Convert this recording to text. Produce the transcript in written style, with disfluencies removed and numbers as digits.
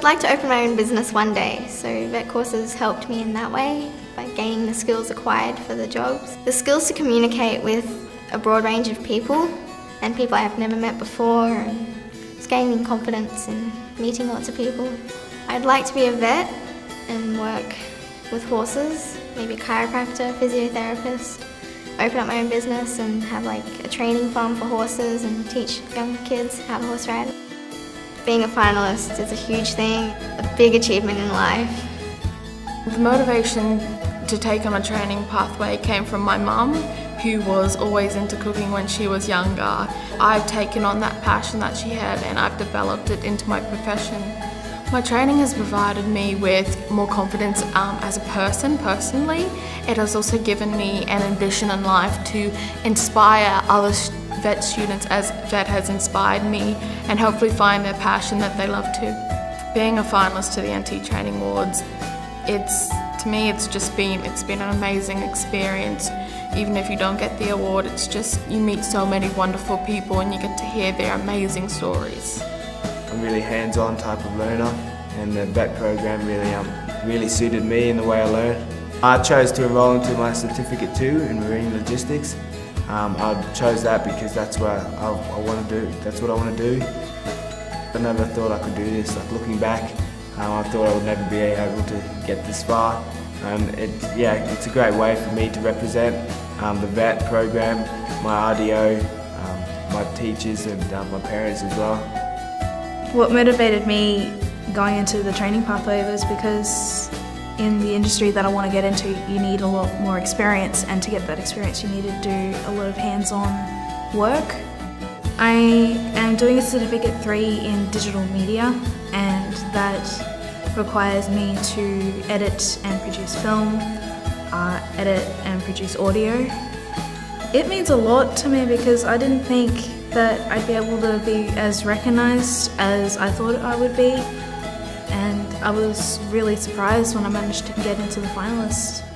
like to open my own business one day, so vet courses helped me in that way by gaining the skills acquired for the jobs. The skills to communicate with a broad range of people and people I have never met before, and it's gaining confidence in meeting lots of people. I'd like to be a vet and work with horses, maybe a chiropractor, physiotherapist, open up my own business and have like a training farm for horses and teach young kids how to horse ride. Being a finalist is a huge thing, a big achievement in life. The motivation to take on a training pathway came from my mum, who was always into cooking when she was younger. I've taken on that passion that she had and I've developed it into my profession. My training has provided me with more confidence as a person personally. It has also given me an ambition in life to inspire other vet students as vet has inspired me, and hopefully find their passion that they love too. Being a finalist to the NT Training Awards, to me it's been an amazing experience. Even if you don't get the award, it's just you meet so many wonderful people and you get to hear their amazing stories. I'm a really hands-on type of learner, and the vet program really suited me in the way I learn. I chose to enrol into my certificate too in marine logistics. I chose that because that's what I want to do. That's what I want to do. I never thought I could do this. Like looking back, I thought I would never be able to get this far. It's a great way for me to represent the vet program, my RDO, my teachers and my parents as well. What motivated me going into the training pathway was because in the industry that I want to get into, you need a lot more experience, and to get that experience you need to do a lot of hands-on work. I am doing a Certificate 3 in digital media, and that requires me to edit and produce film, edit and produce audio. It means a lot to me because I didn't think that I'd be able to be as recognised as I thought I would be, and I was really surprised when I managed to get into the finalists.